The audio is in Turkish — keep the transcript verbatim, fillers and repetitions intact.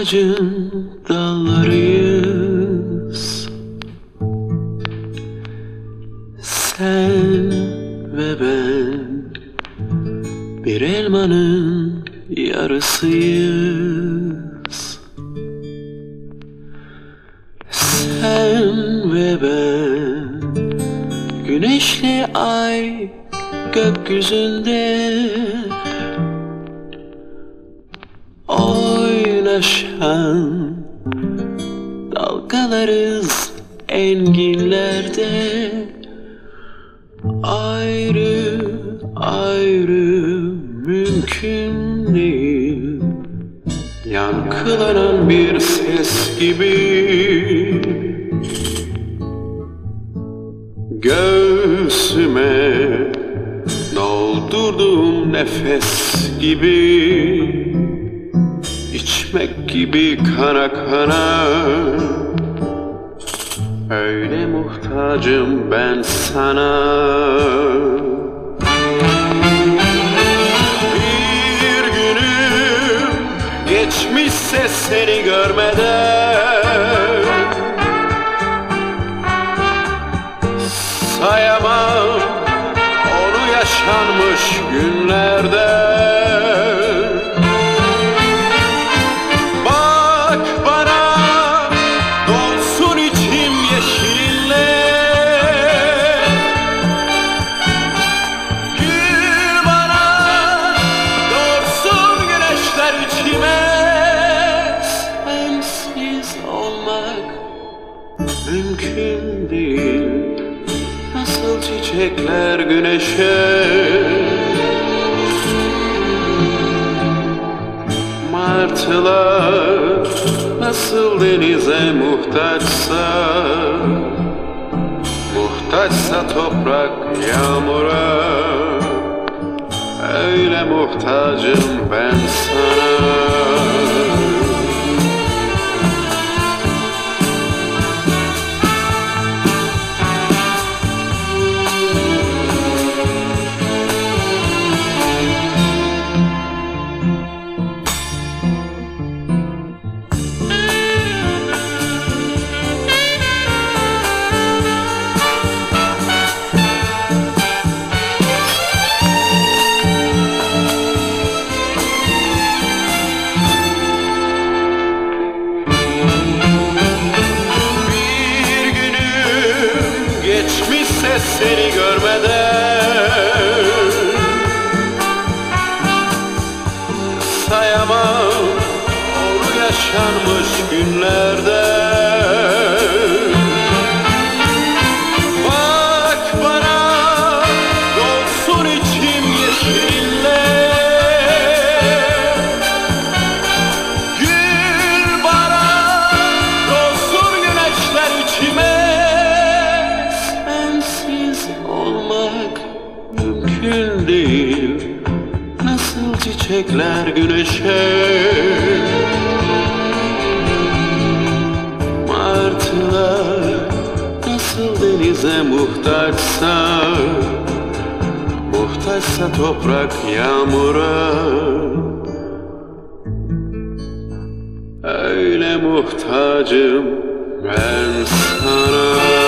ağacın dallarıyız. Sen ve ben bir elmanın yarısıyız. Sen ve ben güneşli ay gökyüzünde oynaşan dalgalarız enginlerde. Ayrı ayrı mümkün değil, yankılanan bir ses gibi göğsüme doldurduğum nefes gibi, içmek gibi kana kana. Öyle muhtacım ben sana. Bir günüm geçmişse seni görmeden sayamam onu yaşanmış günlerde. Mümkün değil, nasıl çiçekler güneşe, martılar nasıl denize muhtaçsa, muhtaçsa toprak yağmura, öyle muhtacım ben sana. Geçmişse seni görmeden sayamam onu yaşanmış günlerde. Bak bana, dolsun içim yeşille, gül bana, dolsun güneşler içime. Olmak mümkün değil, nasıl çiçekler güneşe, martılar nasıl denize muhtaçsa, muhtaçsa toprak yağmura, öyle muhtacım ben sana.